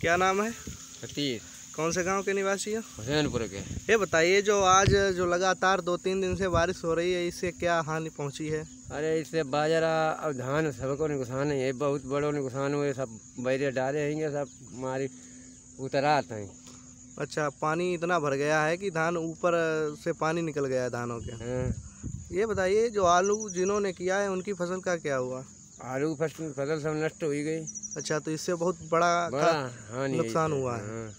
क्या नाम है? सतीश। कौन से गांव के निवासी हो? हुसैनपुर के। ये बताइए, जो आज जो लगातार 2-3 दिन से बारिश हो रही है, इससे क्या हानि पहुंची है? अरे इससे बाजरा और धान सबको नुकसान है, बहुत बड़ो नुकसान हुए, सब बैरे डाले हैं, सब हमारी उतरात हैं। अच्छा, पानी इतना भर गया है कि धान ऊपर से पानी निकल गया है धानों के। हाँ। ये बताइए, जो आलू जिन्होंने किया है उनकी फसल का क्या हुआ? आलू फसल सब नष्ट हो गई। अच्छा, तो इससे बहुत बड़ा हानि नुकसान हुआ है। हाँ।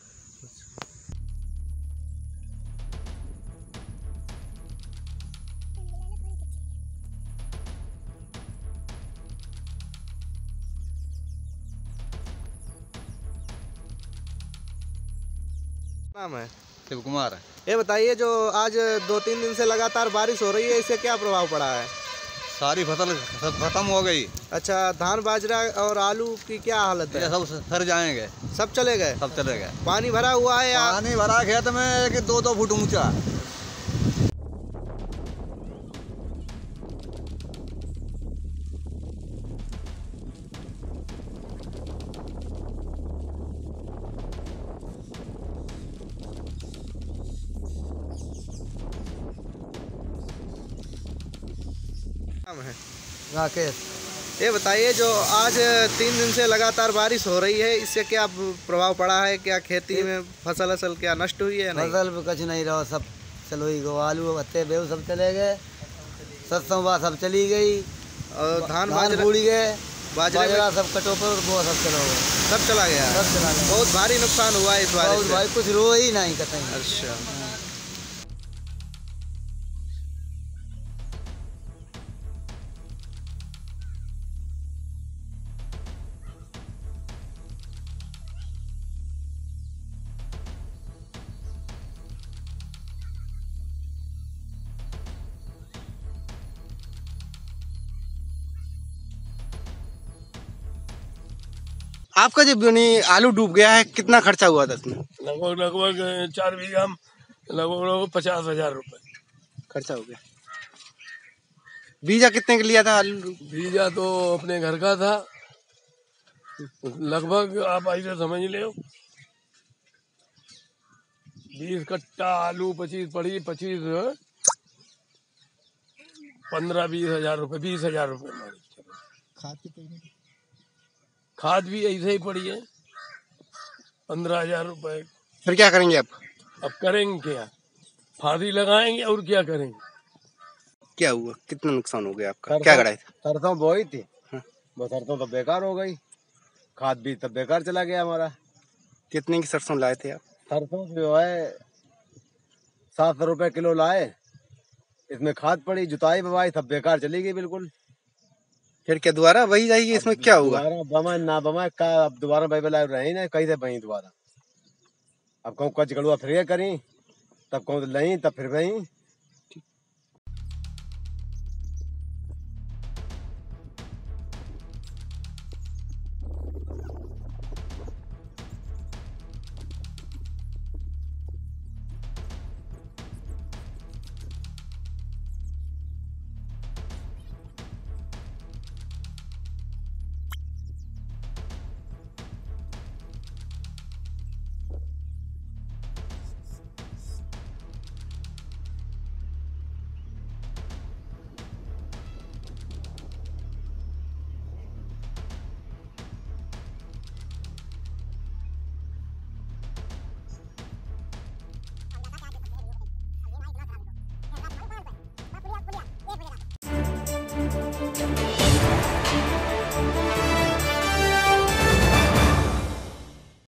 नाम है? शिव कुमार। ये बताइए, जो आज 2-3 दिन से लगातार बारिश हो रही है, इससे क्या प्रभाव पड़ा है? सारी फसल सब खत्म हो गई। अच्छा, धान बाजरा और आलू की क्या हालत है? ये सब सर जाएंगे। सब चले गए? सब चले गए। पानी भरा हुआ है या? पानी भरा खेत में कि 2-2 फुट ऊंचा। नाम है? राकेश। ये बताइए, जो आज 3 दिन से लगातार बारिश हो रही है, इससे क्या प्रभाव पड़ा है? क्या खेती में फसल क्या नष्ट हुई है? नहीं, फसल कुछ नहीं रहा, सब चलो ही गो, आलू भत्ते बेव सब चले गए, सरसों सब चली गई और धान बूढ़ी गए, बाजरा सब कटो पर वो सब चला गया, सब चला गया है। सब चला गया। बहुत भारी नुकसान हुआ है इस बारिश से। भाई कुछ रो ही नहीं कतई। अच्छा, आपका जब आलू डूब गया है, कितना खर्चा हुआ था इसमें? लगभग 4 बीघा में लगभग 50,000 रुपये खर्चा हो गया। बीजा कितने का लिया था आलू? बीजा तो अपने घर का था, लगभग आप ऐसे समझ ले 20 कट्टा आलू 25 पड़ी, 25 15-20 हजार रुपये, 20,000 रुपये। खाद भी ऐसे ही पड़ी है 15,000 रुपये। फिर क्या करेंगे आप? अब करेंगे क्या, फांसी लगाएंगे और क्या करेंगे। क्या हुआ, कितना नुकसान हो गया आपका? क्या कराए थे? सरसों बोई थी, हाँ। वो सरसों तो बेकार हो गई, खाद भी तब बेकार चला गया हमारा। कितने की सरसों लाए थे आप? सरसों जो है 700 रुपये किलो लाए, इसमें खाद पड़ी, जुताई बवाई सब बेकार चली गई बिल्कुल। फिर क्या दोबारा वही जाएगी? इसमें क्या होगा? बमा ना बमा का, अब दोबारा भाई बला रही ना, कहीं से वहीं दोबारा। अब कहूँ कच गड़ुआ फिर ये करी, तब कहूँ नहीं, तब फिर वहीं।